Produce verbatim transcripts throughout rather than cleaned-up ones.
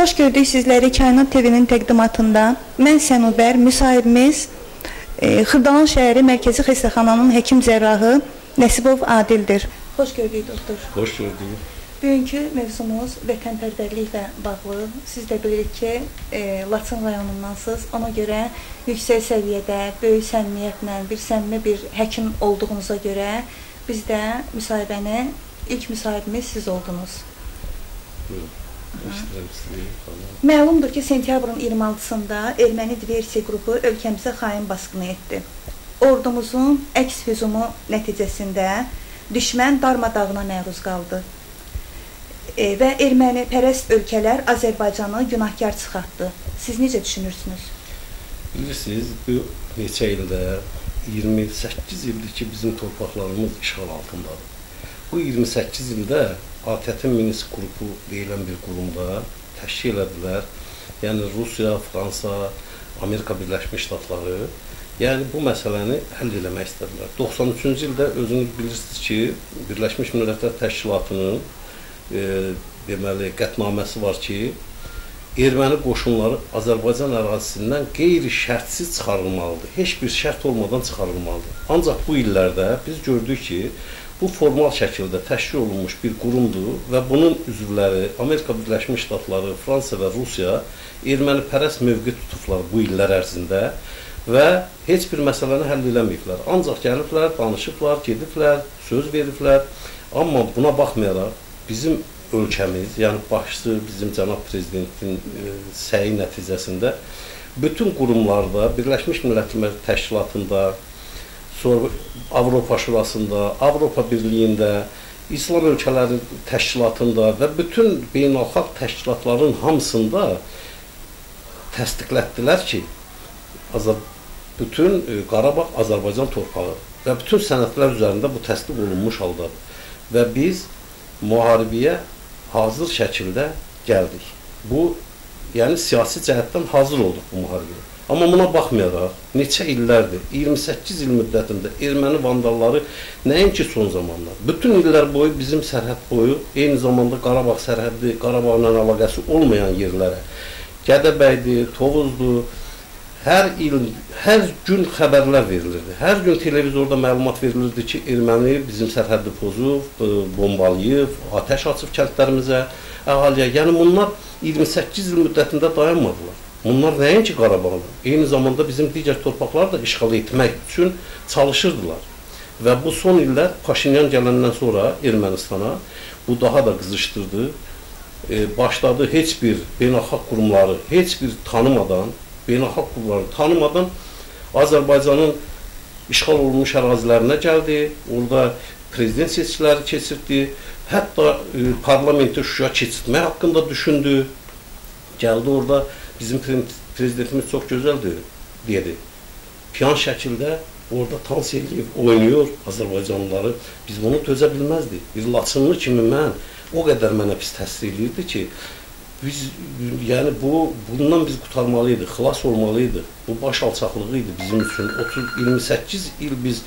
Xoş gördük sizləri Kainat T V-nin təqdimatında. Mən Sənubər, müsahibimiz e, Xırdalan şəhəri Mərkəzi Xəstəxananın həkim cərrahı Nəsibov Adildir. Xoş gördük doktor. Xoş gördük. Bugünkü mövzumuz vətənpərvərliklə bağlı. Siz də bilirik ki, e, Laçın rayonundansınız. Ona görə yüksək səviyyədə, böyük səmimiyyətlə, bir səmimi bir həkim olduğunuza görə biz də müsahibəni, ilk müsahibimiz siz oldunuz. Buyurun. Məlumdur ki, sentyabrın iyirmi altısında erməni diversiya qrupu ölkəmizə xain basqını etdi. Ordumuzun əks hücumu nəticəsində düşmən darmadağına məruz qaldı. E, və erməni pərəst ölkələr Azərbaycanı günahkar çıxartdı. Siz necə düşünürsünüz? Bilirsiniz, bu neçə ildə, iyirmi səkkiz ildir ki, bizim torpaqlarımız işğal altındadır. Bu iyirmi səkkiz ildə A T T Minsk qrupu deyilən bir qurumda təşkil elədilər. Yəni Rusiya, Fransa, Amerika Birləşmiş Ştatları yəni bu məsələni həll eləmək istədilər. doxsan üçüncü ildə özünüz bilirsiniz ki, Birləşmiş Millətlər Təşkilatının e, deməli qətnaməsi var ki, erməni qoşunları Azərbaycan ərazisindən qeyri-şərtsiz çıxarılmalıdır. Heç bir şərt olmadan çıxarılmalıdır. Ancaq bu illərdə biz gördük ki, bu formal şəkildə təşkil olunmuş bir qurumdur və bunun üzvləri Amerika Birləşmiş Ştatları, Fransa və Rusiya ermənipərəst mövqe tutublar bu illər ərzində və heç bir məsələni həll eləməyiblər. Ancaq gəliblər, danışıblar, gediblər, söz veriblər. Amma buna baxmayaraq bizim ölkəmiz, yəni başçı bizim cənab prezidentin e, səyi nəticəsində bütün qurumlarda, Birləşmiş Millətlər Təşkilatında, sonra Avropa Şurasında, Avropa Birliyində, İslam ölkələri təşkilatında və bütün beynəlxalq təşkilatların hamısında təsdiqlətdilər ki, bütün Qarabağ Azərbaycan torpağı və bütün sənədlər üzərində bu təsdiq olunmuş haldadır. Və biz müharibəyə hazır şəkildə gəldik. Bu, yəni siyasi cəhətdən hazır olduq bu müharibəyə. Amma buna baxmayaraq, neçə illərdir, iyirmi səkkiz il müddətində erməni vandalları nəinki son zamanlar, bütün illər boyu bizim sərhəd boyu, eyni zamanda Qarabağ sərhəddi, Qarabağla əlaqəsi olmayan yerlərə, Gədəbəydir, Tovuzdur, hər il, hər gün xəbərlər verilirdi. Hər gün televizorda məlumat verilirdi ki, erməni bizim sərhəddi pozub, bombalayıb, atəş açıb kəndlərimizə, əhaliyə. Yəni bunlar iyirmi səkkiz il müddətində dayanmadılar. Onlar nəinki Qarabağlı, eyni zamanda bizim digər torpaqları da işğal etmək üçün çalışırdılar. Və bu son illər Paşinyan gələndən sonra Ermənistana bu daha da qızışdırdı. E, başladı heç bir beynəlxalq qurumları, heç bir tanımadan, beynəlxalq qurumları tanımadan Azərbaycanın işğal olunmuş ərazilərinə gəldi. Orada prezident seçkiləri keçirdi. Hətta e, parlamenti Şuşa keçirtmək haqqında düşündü. Gəldi orada. Bizim prezidentimiz çox gözəldir, dedi. Piyan şəkildə orada dans eləyib, oynuyor Azərbaycanlıları. Biz bunu dözə bilməzdik. Bir Laçınlı kimi mən, o qədər mənə pis təsir edirdi ki, biz, yəni bu, bundan biz qurtarmalıydı, xilas olmalıydı. Bu baş alçaqlığı idi bizim üçün. otuz iyirmi səkkiz il biz,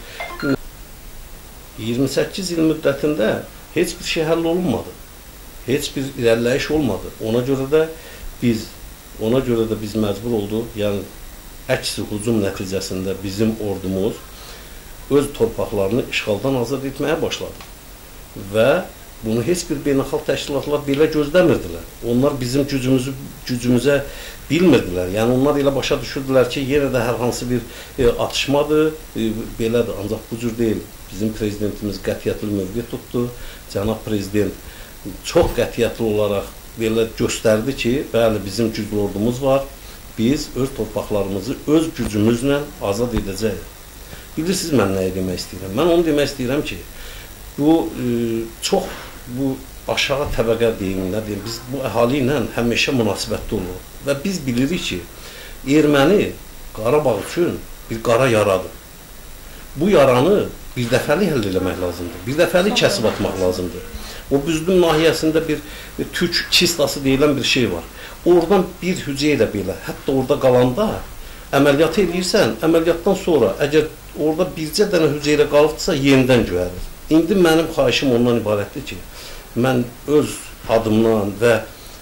iyirmi səkkiz il müddətində heç bir şey həll olunmadı. Heç bir irəliləyiş olmadı. Ona görə də biz Ona görə də biz məcbur olduq, yəni əksi hücum nəticəsində bizim ordumuz öz torpaqlarını işğaldan azad etməyə başladı. Və bunu heç bir beynəlxalq təşkilatlar belə gözləmirdilər. Onlar bizim gücümüzü, gücümüzə bilmirdilər. Yəni onlar elə başa düşürdülər ki, yenə də hər hansı bir e, atışmadır, e, belədir. Ancaq bu cür deyil. Bizim prezidentimiz qətiyyətli mövqe tutdu. Cənab prezident çox qətiyyətli olaraq belə göstərdi ki, bəli, bizim güclü ordumuz var, biz öz torpaqlarımızı öz gücümüzlə azad edəcəyik. Bilirsiniz, mən nəyə demək istəyirəm? Mən onu demək istəyirəm ki, bu e, çox bu aşağı təbəqə deyim, nə deyim, biz bu əhali ilə həmişə münasibətli olur. Və biz bilirik ki, erməni Qarabağ üçün bir qara yaradır. Bu yaranı bir dəfəli həll eləmək lazımdır, bir dəfəli kəsib atmaq lazımdır. O Büzdüm nahiyəsində bir, bir türk çistası deyilən bir şey var. Oradan bir hüceyrə belə, hətta orada qalanda əməliyyat edirsən, əməliyyatdan sonra əgər orada bircə dənə hüceyrə qalıbdırsa, yenidən göyərir. İndi mənim xahişim ondan ibarətdir ki, mən öz adımdan və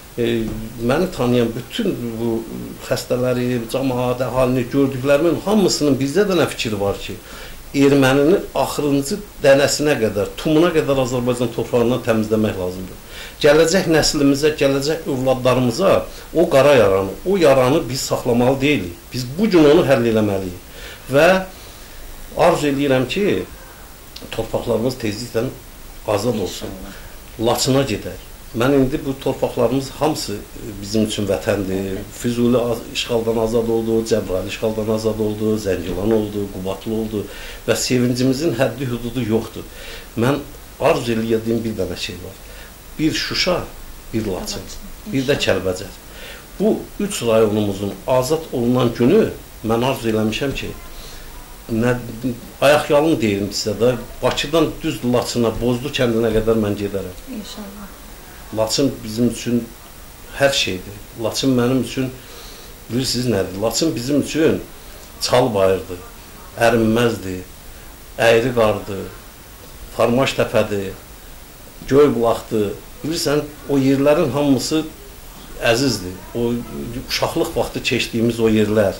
e, məni tanıyan bütün bu xəstələri, cəmaət, əhalini gördüklərimin hamısının bizdə də nə fikri var ki, erməninin axırıncı dənəsinə qədər, tumuna qədər Azərbaycan torpağından təmizləmək lazımdır. Gələcək nəslimizə, gələcək övladlarımıza o qara yaranı, o yaranı biz saxlamalı deyilik. Biz bugün onu həll eləməliyik. Və arzu edirəm ki, torpaqlarımız tezliklə azad olsun. Laçına gedək. Mən indi bu torpaqlarımız hamısı bizim üçün vətəndir. Füzuli işğaldan azad oldu, Cəbrayıl işğaldan azad oldu, Zəngilan oldu, Qubadlı oldu və sevincimizin həddi hududu yoxdur. Mən arzu elədiyim bir dənə şey var. Bir Şuşa, bir Laçın, bir də Kəlbəcər. Bu üç rayonumuzun azad olunan günü mən arzu eləmişəm ki, nə, ayaq yalın deyim sizə də, Bakıdan düz Laçına, Bozdu kəndinə qədər mən gedərəm. İnşallah. Laçın bizim üçün hər şeydir. Laçın mənim üçün, bilirsiniz nədir? Laçın bizim üçün çal bayırdır, ərinməzdir, əyri qardır, Farmaş təpədir, göy bulaqdır. Bilirsən, o yerlərin hamısı əzizdir. O uşaqlıq vaxtı keçdiyimiz o yerlər.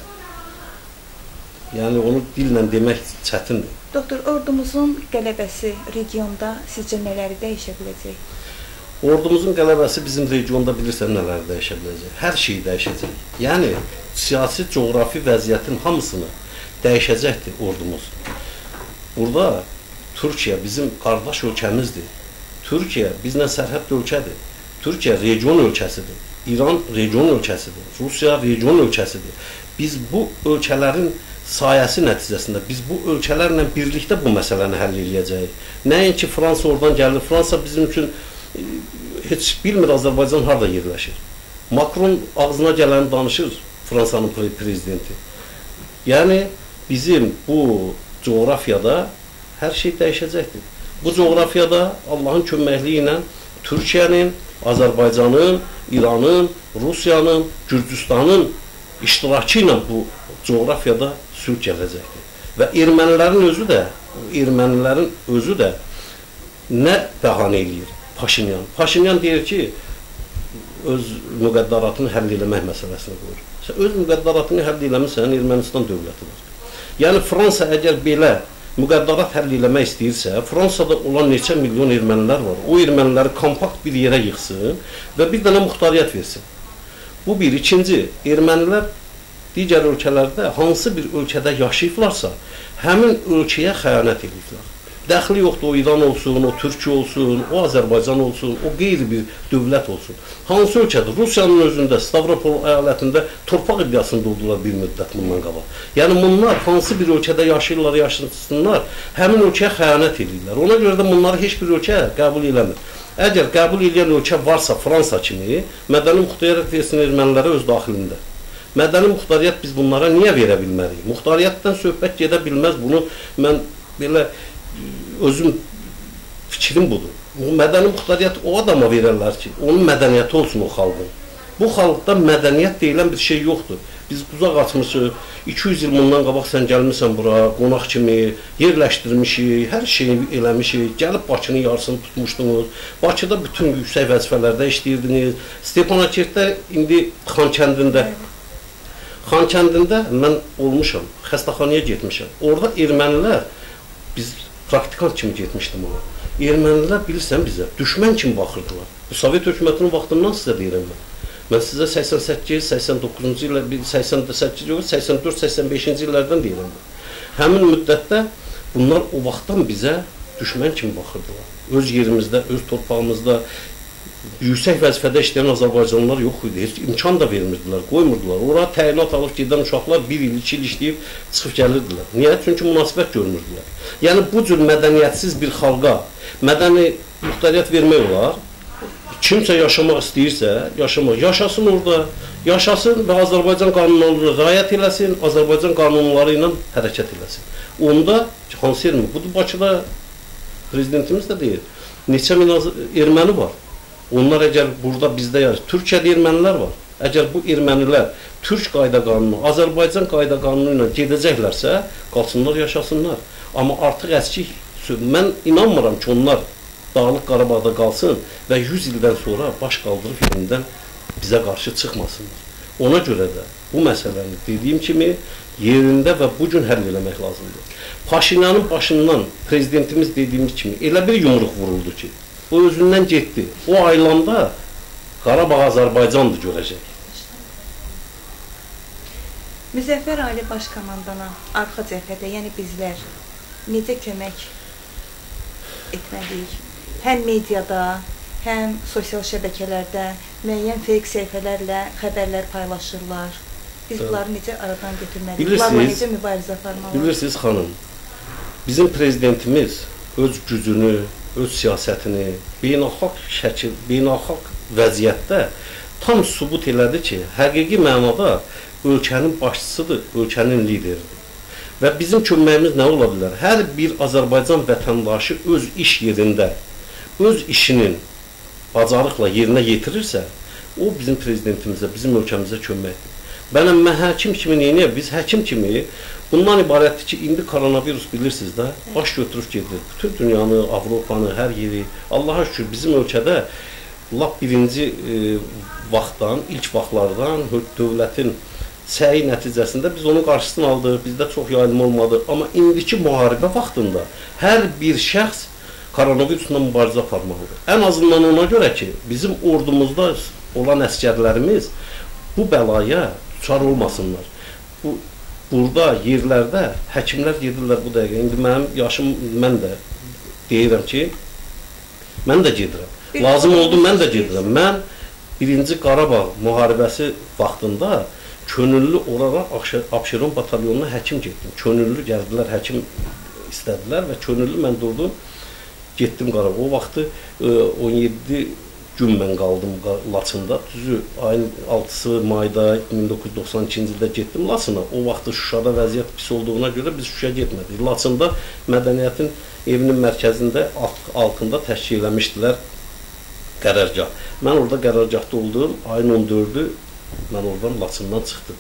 Yəni, onu dillə demək çətindir. Doktor, ordumuzun qələbəsi regionda sizcə nələri dəyişə biləcək? Ordumuzun qələbəsi bizim regionda bilirsən nələri dəyişə biləcək? Hər şeyi dəyişəcək. Yəni, siyasi, coğrafi vəziyyətin hamısını dəyişəcəkdir ordumuz. Burada Türkiyə bizim qardaş ölkəmizdir. Türkiyə bizlə sərhəd ölkədir. Türkiyə region ölkəsidir. İran region ölkəsidir. Rusiya region ölkəsidir. Biz bu ölkələrin sayəsi nəticəsində biz bu ölkələrlə birlikdə bu məsələni həll edəcəyik. Nəinki Fransa oradan gəlir. Fransa bizim üçün heç bilmir Azərbaycan harada yerləşir. Macron ağzına gələni danışır, Fransanın prezidenti. Yəni, bizim bu coğrafiyada hər şey dəyişəcəkdir. Bu coğrafiyada Allahın köməkliyi ilə Türkiyənin, Azərbaycanın, İranın, Rusiyanın, Gürcüstanın iştirakı ilə bu coğrafiyada sülh gələcəkdir. Və ermənilərin özü də, ermənilərin özü də nə bəhanə eləyir? Paşinyan. Paşinyan deyir ki, öz müqəddaratını həll eləmək məsələsini qoyur. Sən öz müqəddaratını həll eləmirsən, Ermənistan dövləti var. Yəni, Fransa əgər belə müqəddarat həll eləmək istəyirsə, Fransada olan neçə milyon ermənilər var. O erməniləri kompakt bir yerə yıxsın və bir dənə muxtariyyət versin. Bu bir. İkinci, ermənilər digər ölkələrdə hansı bir ölkədə yaşayıblarsa, həmin ölkəyə xəyanət edirlər. Dəxli yoxdur, o İran olsun, o Türkiyə olsun, o Azərbaycan olsun, o qeyri bir dövlət olsun. Hansı ölkədir? Rusiyanın özündə, Stavropol əyalətində torpaq iddiasında oldular bir müddət bundan qabaq. Yəni, bunlar hansı bir ölkədə yaşayırlar, yaşasınlar, həmin ölkəyə xəyanət edirlər. Ona görə də bunları heç bir ölkə qəbul eləmir. Əgər qəbul edən ölkə varsa Fransa kimi, mədəni muxtariyyət versin ermənilərə öz daxilində. Mədəni muxtariyyət biz bunlara niyə verə bilmərik? Muxtariyyətdən söhbət gedə bilməz. Bunu mən belə özüm fikrim budur. Mədəni muxtariyyət o adama verərlər ki, onun mədəniyyəti olsun o xalqın. Bu xalqda mədəniyyət deyilən bir şey yoxdur. Biz uzaq açmışıq, iki yüz il bundan qabaq sən gəlmişsən bura, qonaq kimi yerləşdirmişik, hər şeyi eləmişik, gəlib Bakının yarısını tutmuşdunuz. Bakıda bütün yüksək vəzifələrdə işləyirdiniz. Stepanakert indi Xankəndində, Xankəndində mən olmuşam, xəstəxanaya getmişəm. Orada ermənilər, biz praktikant kimi getmişdim ona. Ermənilər bilirsən bizə, düşmən kimi baxırdılar. Bu Sovet hökumətinin vaxtından sizə deyirəm mən. Mən sizə səksən səkkiz, səksən doqquzuncu illər, səksən səkkiz yox, səksən dörd səksən beşinci illərdən deyirəm mən. Həmin müddətdə bunlar o vaxtdan bizə düşmən kimi baxırdılar. Öz yerimizdə, öz torpağımızda yüksək vəzifədə işləyən Azərbaycanlılar yox idi. Heç imkan da vermirdilər, qoymurdular. Ora təyinat alıb gedən uşaqlar bir il, iki il işləyib çıxıb gəlirdilər. Niyə? Çünki münasibət görmürdülər. Yəni, bu cür mədəniyyətsiz bir xalqa mədəni muxtariyyət vermək olar. Kimsə yaşamaq istəyirsə, yaşamaq, yaşasın orada, yaşasın və Azərbaycan qanunlarına riayət eləsin, Azərbaycan qanunları ilə hərəkət eləsin. Onda, hansı erməni? Budur, Bakıda prezidentimiz də deyir, neçə min erməni var. Onlar əgər burada bizdə yarış, Türkiyədə ermənilər var. Əgər bu ermənilər Türk qayda qanunu, Azərbaycan qayda qanunu ilə gedəcəklərsə, qalsınlar, yaşasınlar. Amma artıq əski, mən inanmıram ki, onlar Dağlıq Qarabağda qalsın və yüz ildən sonra baş qaldırıb yerindən bizə qarşı çıxmasınlar. Ona görə də bu məsələni dediyim kimi yerində və bu gün həll eləmək lazımdır. Paşinyanın başından prezidentimiz dediyimiz kimi elə bir yumruq vuruldu ki, o özündən getdi. O aylanda Qarabağ Azərbaycandır görəcək. Müzəffər Ali Baş Komandana arxa cəbhədə, yəni bizlər necə kömək etməliyik? Həm mediada, həm sosial şəbəkələrdə müəyyən fake səhifələrlə xəbərlər paylaşırlar. Biz bunları necə aradan götürməliyik? Bunlarla necə mübarizə aparmalıyıq? Bilirsiniz xanım, bizim prezidentimiz öz gücünü, öz siyasətini beynəlxalq şəkil, beynəlxalq vəziyyətdə tam sübut elədi ki, həqiqi mənada ölkənin başçısıdır, ölkənin lideridir. Və bizim köməyimiz nə ola bilər? Hər bir Azərbaycan vətəndaşı öz iş yerində, öz işinin bacarıqla yerinə yetirirsə, o bizim prezidentimizə, bizim ölkəmizə köməkdir. Bələm, mən həkim kimi neyiniyəm? Biz həkim kimi bundan ibarətdir ki, indi koronavirus bilirsiniz də, baş götürüb gedir. Bütün dünyanı, Avropanı, hər yeri. Allaha şükür, bizim ölkədə lap birinci e, vaxtdan, ilk vaxtlardan dövlətin səyi nəticəsində biz onun qarşısını aldıq, bizdə çox yayılma olmadı. Amma indiki müharibə vaxtında hər bir şəxs koronavirusla mübarizə aparmalıdır. Ən azından ona görə ki, bizim ordumuzda olan əskərlərimiz bu bəlaya düçar olmasınlar. Bu, burada, yerlərdə həkimlər gedirlər bu dəqiqə. İndi mənim yaşım, mən də deyirəm ki, mən də gedirəm. Lazım oldu, mən də gedirəm. Mən birinci Qarabağ müharibəsi vaxtında könüllü olaraq Abşeron batalyonuna həkim getdim. Könüllü gəldilər, həkim istədilər və könüllü mən durdum, getdim Qarabağ. O vaxtı on yeddi gün mən qaldım Laçında. Düzü ayın altısı mayda min doqquz yüz doxsan ikinci ildə getdim Laçına. O vaxtı Şuşada vəziyyət pis olduğuna görə biz Şuşaya getmədik. Laçında mədəniyyətin evinin mərkəzində altında təşkil eləmişdilər qərargah. Mən orada qərargahda oldum. Ayın on dördü mən oradan Laçından çıxdım,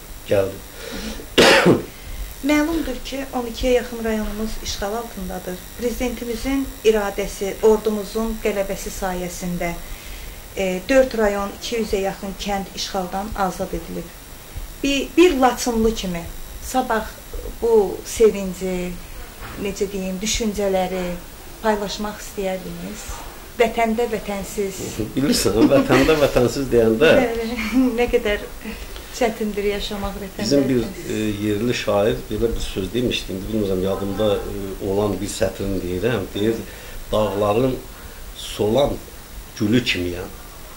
gəldim. Məlumdur ki, on ikiyə yaxın rayonumuz işğal altındadır. Prezidentimizin iradəsi, ordumuzun qələbəsi sayəsində e, dörd rayon, iki yüzə yaxın kənd işğaldan azad edilib. Bir, bir Laçınlı kimi sabah bu sevinci, necə deyim, düşüncələri paylaşmaq istəyərdiniz? Vətəndə vətənsiz. Bilirsən, vətəndə vətənsiz deyəndə nə qədər çətindir yaşamaq vətəndə. Bizim bir e, yerli şair belə bir söz demişdi, bilmirəm, yadımda e, olan bir sətrini deyirəm, deyir, dağların solan gülü kimiyəm.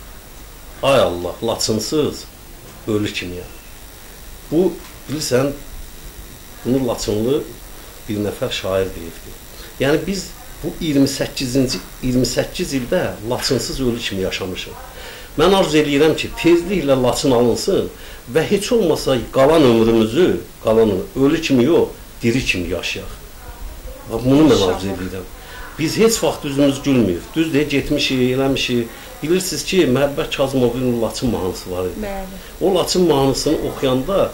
Ay Allah, Laçınsız ölü kimiyəm. Bu, bilirsən, bunu Laçınlı bir nəfər şair deyirdi. Yəni biz bu iyirmi səkkizinci iyirmi səkkiz ildə Laçınsız ölü kimi yaşamışıq. Mən arzu edirəm ki, tezliklə Laçın alınsın və heç olmasa qalan ömrümüzü, qalan ömrü, ölü kimi yox, diri kimi yaşayaq. Bunu mən arzu edirəm. Biz heç vaxt üzümüz gülməyib. Düz deyə getmişik, eləmişik. Bilirsiniz ki, Məhəbbət Kazımovun Laçın mahnısı var idi. Bəli. O Laçın mahnısını oxuyanda,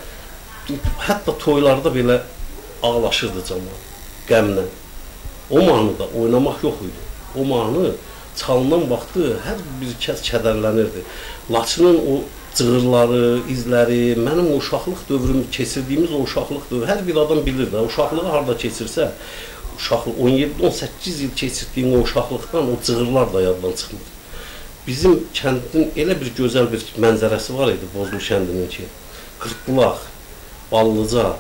hətta toylarda belə ağlaşırdı cəmaət, qəmlə. O mahnıda oynamaq yox idi. O mahnı çalınan vaxtı hər bir kəs kədərlənirdi. Laçının o cığırları, izləri, mənim o uşaqlıq dövrümü, keçirdiyimiz o uşaqlıq dövrü, hər bir adam bilir də, uşaqlığı harada keçirsə, uşaqlıq on yeddi on səkkiz il keçirdiyim o uşaqlıqdan o cığırlar da yaddan çıxmır. Bizim kəndin elə bir gözəl bir mənzərəsi var idi, Bozlu kəndinin ki, Qırqbulaq, Ballıca,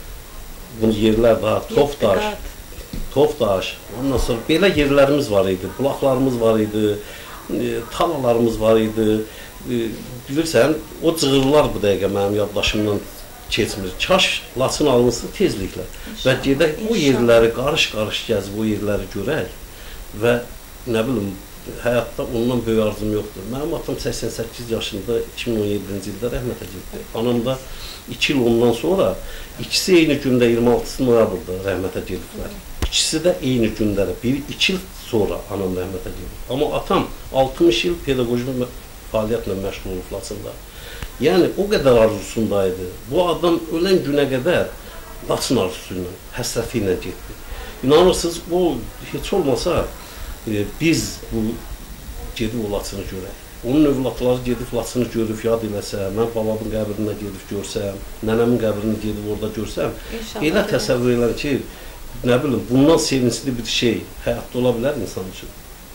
bu yerlər daha, Toftaş, Toftaş, ondan sonra belə yerlərimiz var idi, bulaqlarımız var idi, e, talalarımız var idi. E, bilirsən, o cığırlar bu dəqiqə mənim yaddaşımdan keçmir. Kaş Laçın alınsın tezliklə və gedək o yerləri qarış-qarış gəzib o yerləri görək və nə bilim, həyatda ondan böyük arzum yoxdur. Mənim atam səksən səkkiz yaşında iki min on yeddinci ildə rəhmətə getdi. Anam da iki il ondan sonra, ikisi eyni gündə iyirmi altısı noyabrda rəhmətə gediblər. İkisi də eyni gündədir. Bir, iki il sonra anam rəhmətə gedib. Amma atam altmış il pedaqoji fəaliyyətlə məşğul olub Laçında. Yəni, o qədər arzusundaydı. Bu adam ölən günə qədər Laçın arzusu ilə, həsrəti ilə getdi. İnanırsınız, o heç olmasa e, biz bu gedib o Laçını görək. onun övladları gedib Laçını görüb yad eləsə, mən babamın qəbrinə gedib görsəm, nənəmin qəbrini gedib orada görsəm, İnşallah elə təsəvvür edirəm ki, nə bilim, bundan sevincli bir şey həyatda ola bilər insan üçün.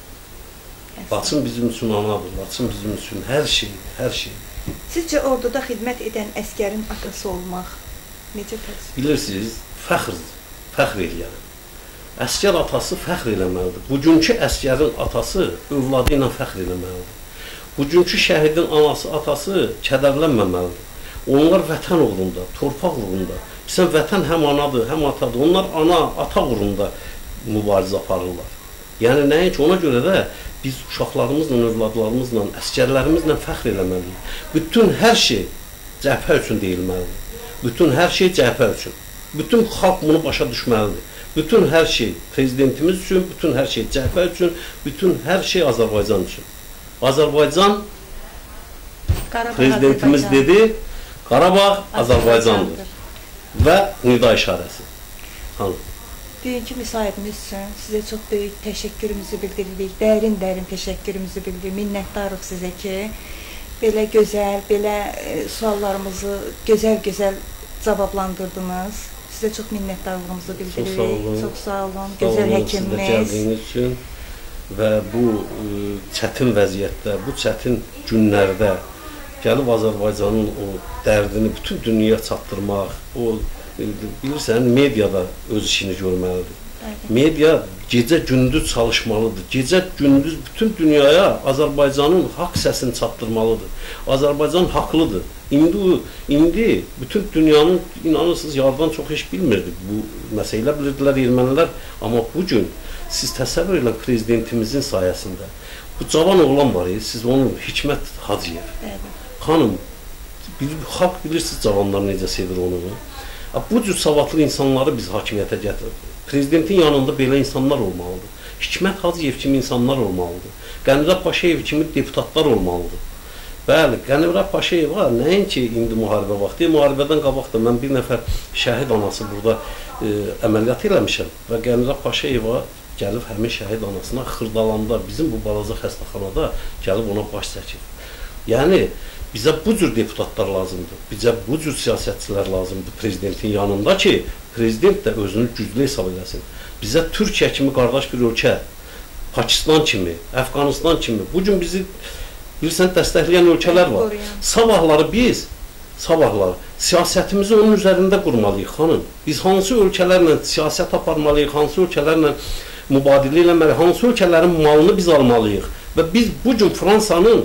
Laçın bizim üçün anadır, Laçın bizim üçün hər şey, hər şey. Sizcə orduda xidmət edən əskərin atası olmaq necə təsvir? Bilirsiniz, fəxrdir, fəxr eləyər. Əskər atası fəxr eləməlidir. Bugünkü əskərin atası övladı ilə fəxr eləməlidir. Bugünkü şəhidin anası, atası kədərlənməməlidir. Onlar vətən uğrunda, torpaq uğrunda. Bizə vətən həm anadır, həm atadır. Onlar ana, ata uğrunda mübarizə aparırlar. Yəni nəinki ona görə də biz uşaqlarımızla, övladlarımızla, əskərlərimizlə fəxr eləməliyik. Bütün hər şey cəbhə üçün deyilməlidir. Bütün hər şey cəbhə üçün. Bütün xalq bunu başa düşməlidir. Bütün hər şey prezidentimiz üçün, bütün hər şey cəbhə üçün, bütün hər şey Azərbaycan üçün. Azərbaycan, Qarabağ, prezidentimiz Azərbaycan. dedi, Qarabağ Azərbaycandır və nida işarəsi. Hanım. Bugünkü müsahibimiz üçün sizə çox böyük təşəkkürümüzü bildiririk, dərin-dərin təşəkkürümüzü bildiririk, minnətdarıq sizə ki, belə gözəl, belə e, suallarımızı gözəl-gözəl cavablandırdınız. Sizə çox minnətdarlığımızı bildiririk. Çox sağ olun. Çox sağ olun. Gözəl həkimimiz. Sizə gəldiyiniz üçün və bu e, çətin vəziyyətdə, bu çətin günlərdə gəlib Azərbaycanın o dərdini bütün dünyaya çatdırmaq, o bilirsən, mediada öz işini görməlidir. Evet. Media gecə-gündüz çalışmalıdır. Gecə-gündüz bütün dünyaya Azərbaycanın haqq səsini çatdırmalıdır. Azərbaycan haqlıdır. İndi, indi bütün dünyanın, inanırsınız, yardan çox heç bilmirdi. Bu məsələ bilirdilər ermənilər. Amma bugün siz təsəvvür edin prezidentimizin sayəsində. Bu cavan oğlan var ya, siz onun Hikmət Hacıyev. Evet. Xanım, bir, xalq bilirsiniz cavanlar necə sevir onu. Bu cür savadlı insanları biz hakimiyyətə gətiririk. Prezidentin yanında belə insanlar olmalıdır. Hikmət Hacıyev kimi insanlar olmalıdır. Qənirə Paşayev kimi deputatlar olmalıdır. Bəli, Qənirə Paşayeva nəinki indi müharibə vaxtı, müharibədən qabaq da mən bir nəfər şəhid anası burada e, əməliyyat eləmişəm və Qənirə Paşayeva gəlib həmin şəhid anasına xırdalanda, bizim bu balaca xəstəxanada gəlib ona baş çəkir. Yəni, bizə bu cür deputatlar lazımdır, bizə bu cür siyasətçilər lazımdır prezidentin yanında ki, prezident də özünü güclü hesab eləsin. Bizə Türkiyə kimi qardaş bir ölkə, Pakistan kimi, Əfqanistan kimi, bugün bizi bilirsən, dəstəkləyən ölkələr var. Sabahları biz, sabahları siyasətimizi onun üzərində qurmalıyıq, xanım. Biz hansı ölkələrlə siyasət aparmalıyıq, hansı ölkələrlə mübadilə eləməliyik, hansı ölkələrin malını biz almalıyıq və biz bugün Fransanın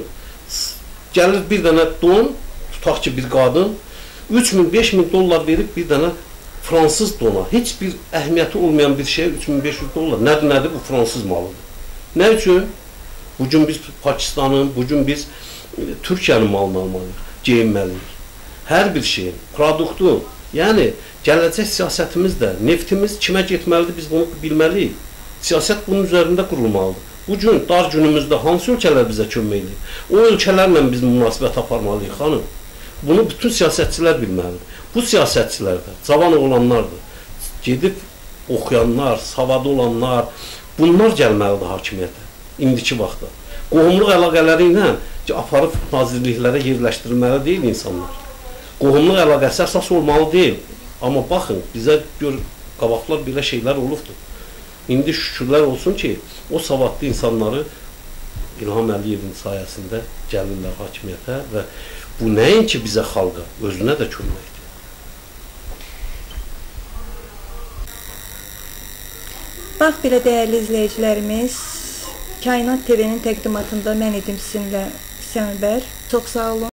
gəlir bir dənə don, tutaq ki bir qadın, üç min, beş min dollar verib bir dənə fransız dona, heç bir əhəmiyyəti olmayan bir şey, üç min beş yüz dollar, nədir, nədir, bu fransız malıdır. Nə üçün? Bugün biz Pakistanın, bugün biz Türkiyənin malını almalıyıq, geyinməliyik. Hər bir şeyin, produktu, yəni gələcək siyasətimiz də, neftimiz kimə getməlidir, biz bunu bilməliyik. Siyasət bunun üzərində qurulmalıdır. Bugün, dar günümüzdə hansı ölkələr bizə kömək edir? O ölkələrlə biz münasibət aparmalıyıq, xanım. Bunu bütün siyasətçilər bilməlidir. Bu siyasətçilər də, cavan olanlardır. Gedib oxuyanlar, savadı olanlar, bunlar gəlməlidir hakimiyyətə, indiki vaxtda. Qohumluq əlaqələri ilə aparıb nazirliklərə yerləşdirilməli deyil insanlar. Qohumluq əlaqəsi əsas olmalı deyil. Amma baxın, bizə gör, qabaqlar belə şeylər olubdur. İndi şükürlər olsun ki, o savadlı insanları İlham Əliyevin sayəsində gəlirlər hakimiyyətə və bu nəinki bizə xalqa, özünə də köməkdir. Bax, belə dəyərli izləyicilərimiz, Kainat T V-nin təqdimatında mən idim sizinlə Səmibər. Çox sağ olun.